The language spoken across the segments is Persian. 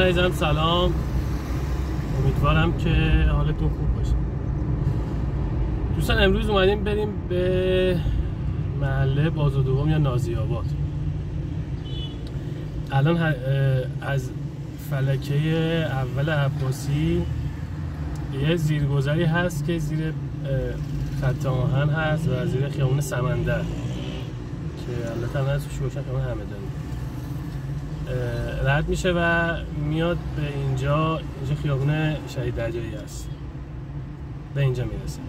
عزیزم سلام، امیدوارم که حالتون خوب باشه. دوستان امروز اومدیم بریم به محله بازار دوم یا نازی آباد. الان از فلکه اول عباسی یه زیرگذری هست که زیر خط آهن هست و زیر خیابون سمندر که البته هم هست شوشن خیابون همدانی رد میشه و میاد به اینجا خیابون شهید درجایی هست، به اینجا میرسه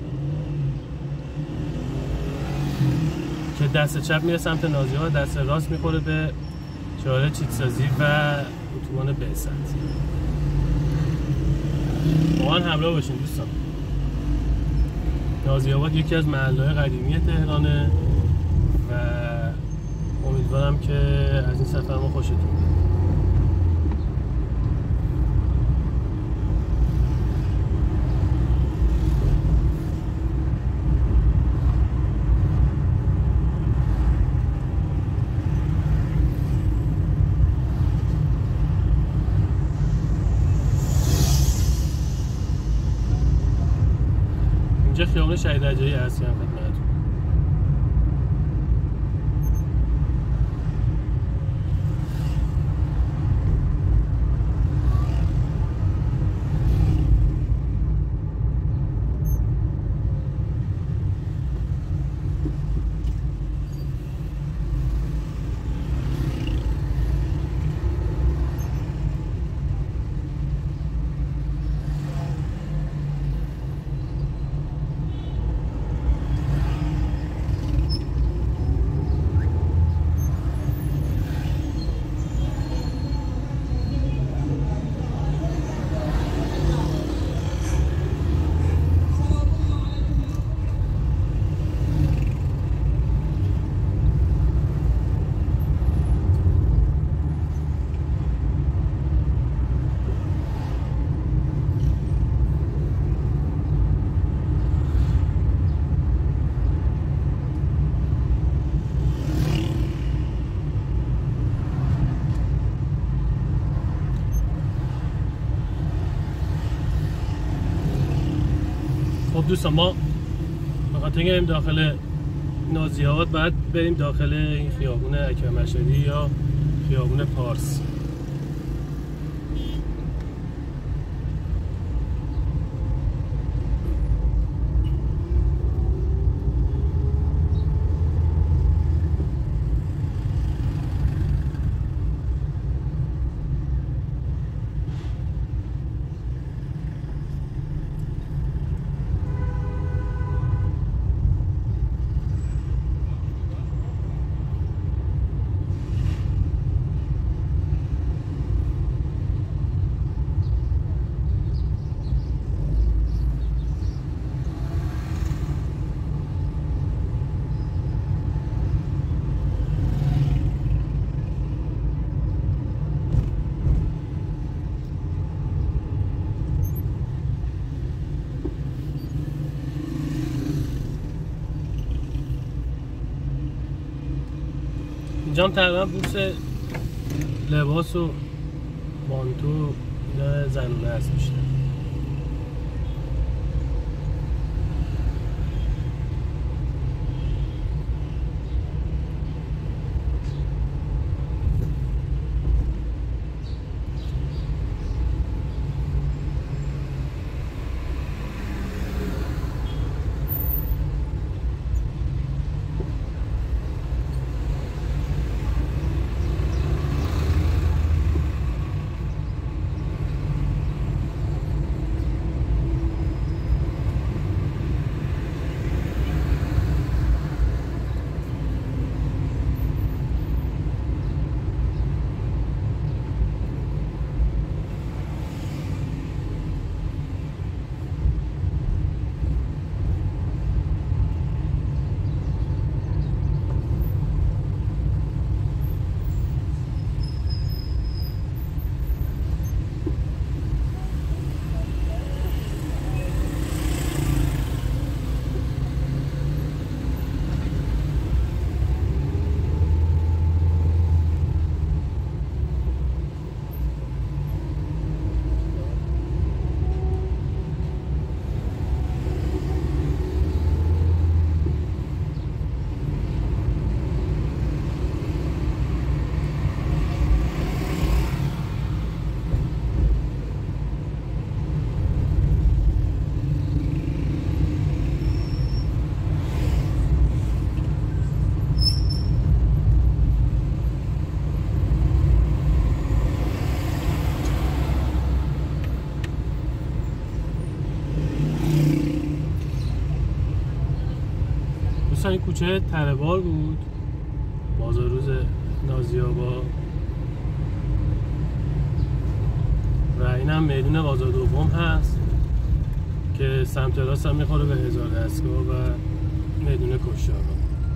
که دست چپ میره سمت نازی آباد، دست راست میخوره به شارع چیتسازی و اتوبان بعثت. با من همراه باشین دوستان. نازی آباد یکی از محله‌های قدیمی تهرانه و امیدوارم که از این سفر ما خوشتون بیاد. اینجا خیابون شهید درجایی هستیم خدمتتون. خب دوستان، ما بخاطر اینکه بریم داخل نازی آباد باید بریم داخل این خیابون اکرم مشهدی یا خیابون پارس. اینجا هم تقریبا بورس لباس و مانتو یا زنونه هست بیشتر. دوستان این کوچه تره‌بار بود، بازار روز نازی‌آباد، و این هم میدون بازار دوم هست که سمت راست هم میخوره به هزار دستگاه و میدون کشتارها.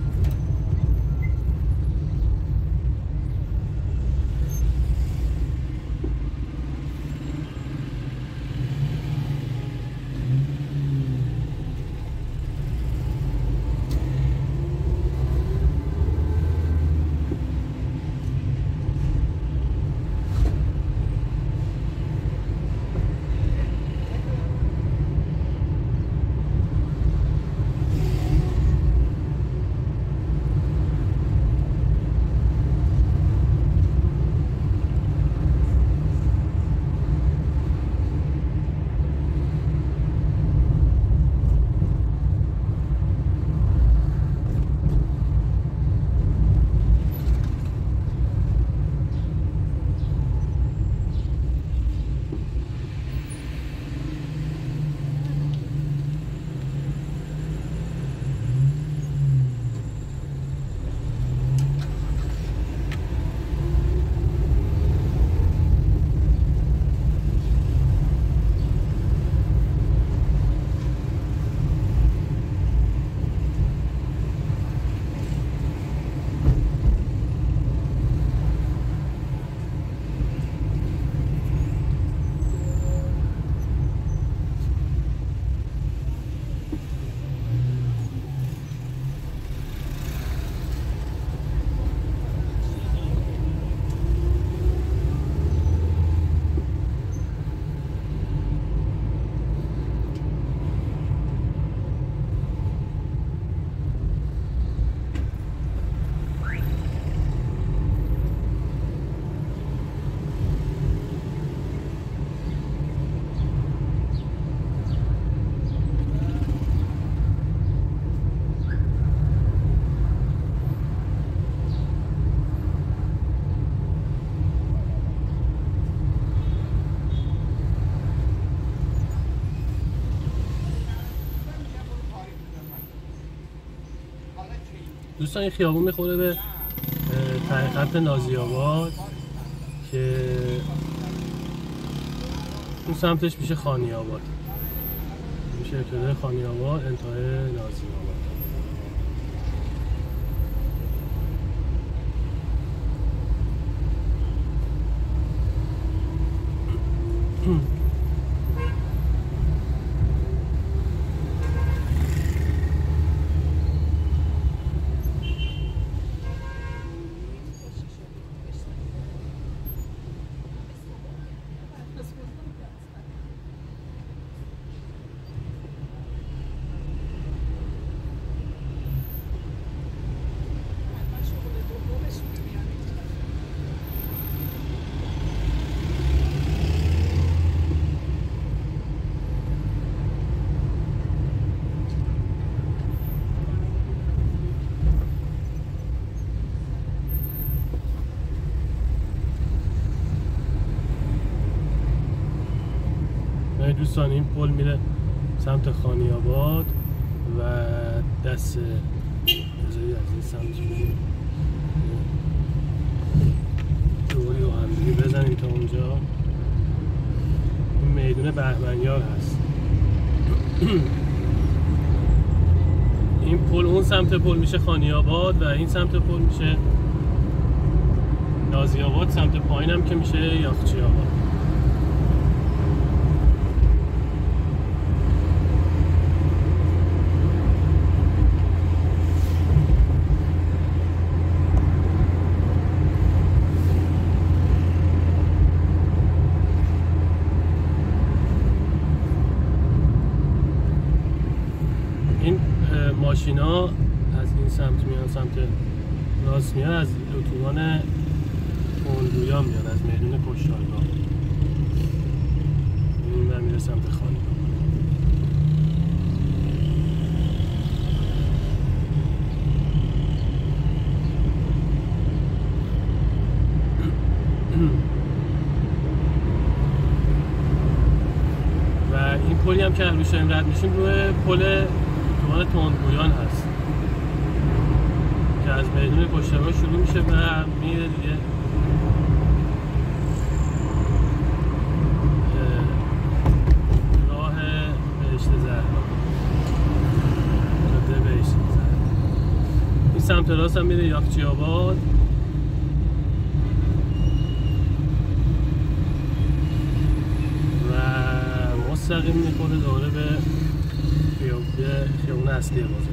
دوستان این خیابون میخوره به ته خط نازی‌آباد که اون سمتش میشه خانی‌آباد، میشه ابتدای خانی‌آباد انتهای نازی‌آباد. دوستان این پل میره سمت خانی‌آباد و دست بذاری از این سمت بریم دوری و همدیگه بزنیم تا اونجا. این میدون بهمنیار هست. این پل اون سمت پل میشه خانی‌آباد و این سمت پل میشه نازی‌آباد، سمت پایین هم که میشه یاخچی‌آباد. ماشینا از این سمت میان، سمت راست میان، از اتوبان تندرویا میان، از میدون کشتارگاه. این من میره سمت خانه. و این پلی هم که روش رد میشیم روی پل اتوبان تندرویان هست. که از میدون کشترگاه شروع میشه و میره دیگه راه بهشت زهرا، جاده بهشت زهرا. این سمت راست هم میره یاخچی آباد و مستقیم میخوره دوباره به خیابون اصلی بازار.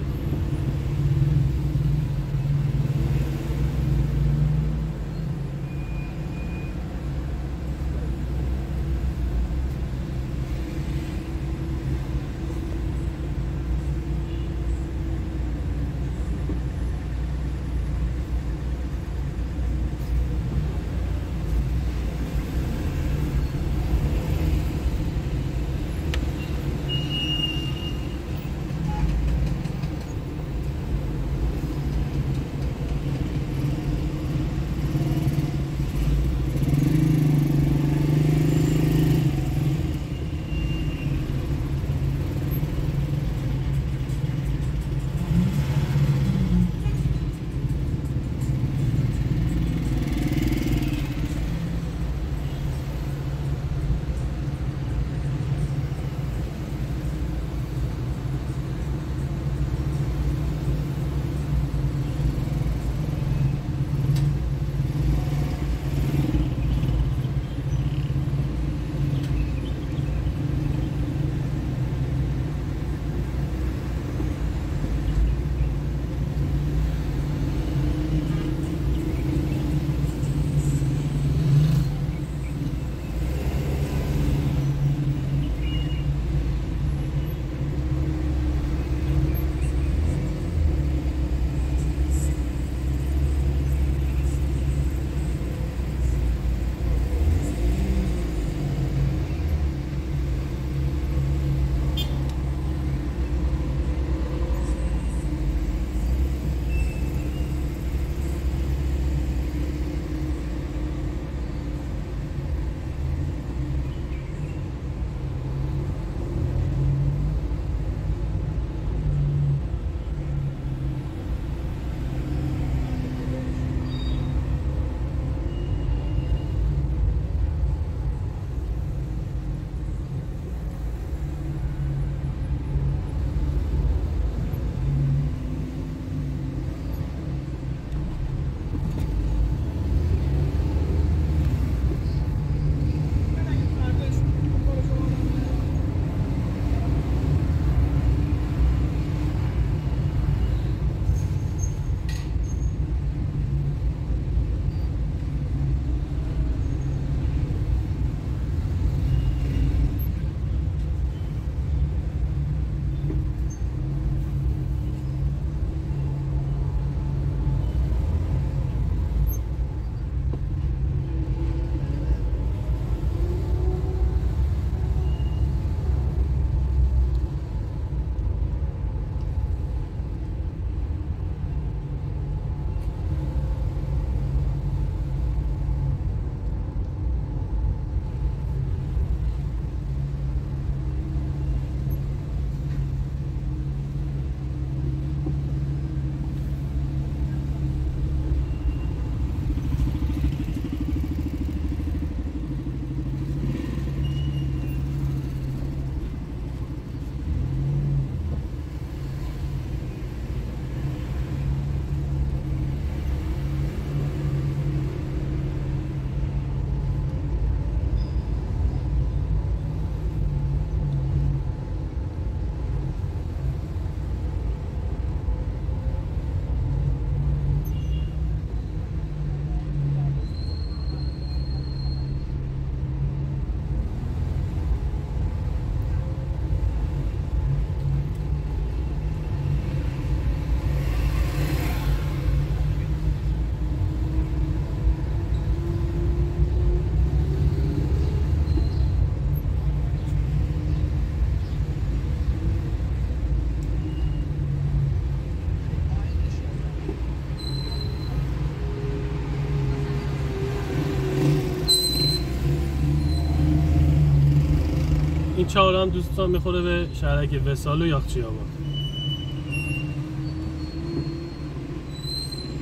این چهارم دوستان میخوره به شهرک وصال و یاخچی آباد.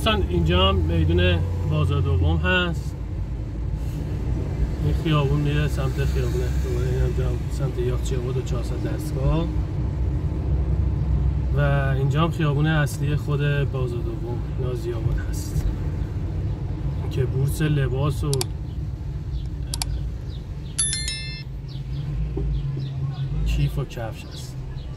دوستان اینجا هم میدون بازار دوم هست. این خیابون میره سمت خیابون اینجا سمت یاخچی آباد و 400 دستگاه و اینجا هم خیابون اصلی خود بازار دوم نازی آباد هست که بورس لباس و کیف و کفش هست.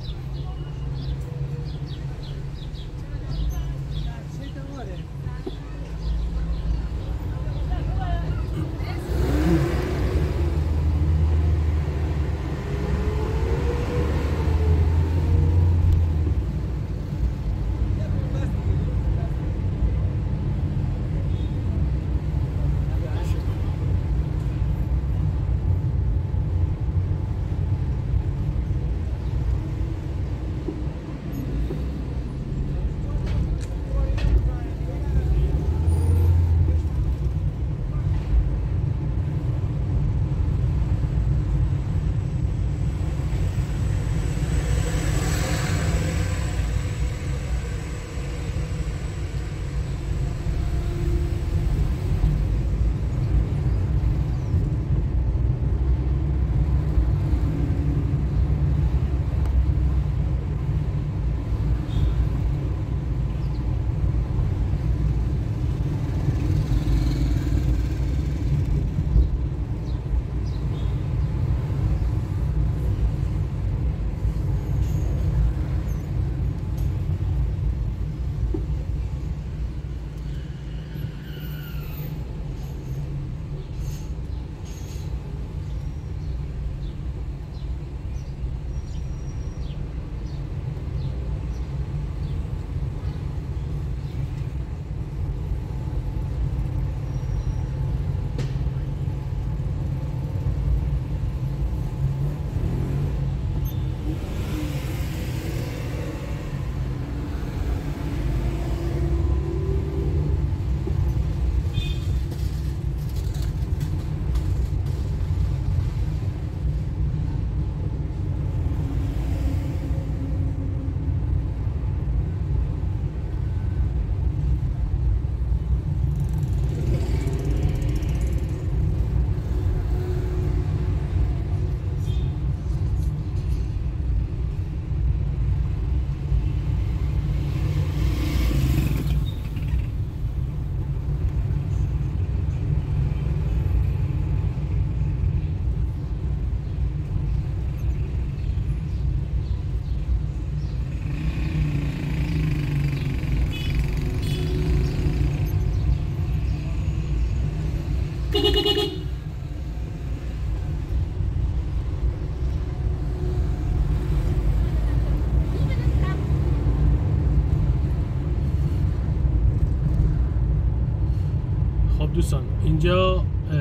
دوستان اینجا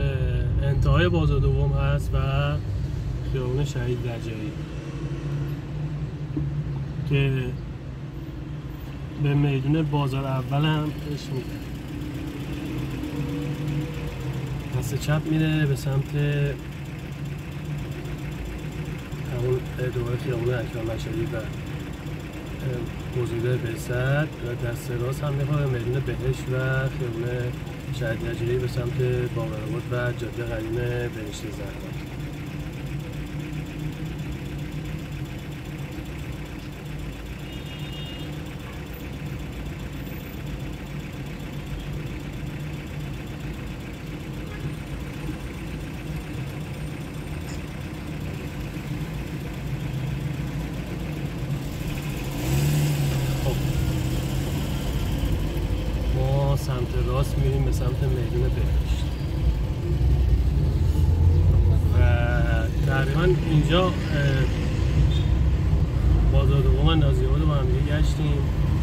انتهای بازار دوم هست و خیابون شهید رجایی که به میدون بازار اول هم پیش میره. دست چپ میره به سمت همون دوباره خیابون اکرم بشری و موزوده بهزاد و دست راست هم میخواه به میدون بهشت و خیابون شهید رجایی به سمت باقرآباد و جاده قدیم بهشت زهرا. سمت راست میریم به سمت میدون بهشت و تقریبا اینجا بازار دوم نازی آباد رو با هم گشتیم.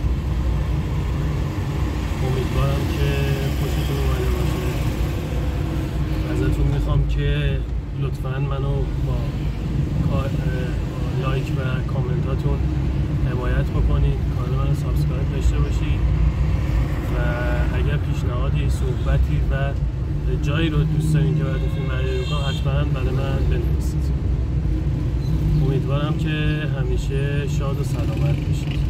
امیدوارم که خوشتون اومده باشه. ازتون میخوام که لطفاً منو با لایک و کامنتاتون حمایت بکنید، کانال منو سابسکرایب داشته باشید و اگر پیشنهادی، صحبتی و جایی رو دوست دارین که براتون فیلم برداری بکنم حتما برای من بنویسید. امیدوارم که همیشه شاد و سلامت باشید.